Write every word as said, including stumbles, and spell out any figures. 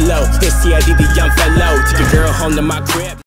low. N C I D the young fellow. Took your girl home to my crib.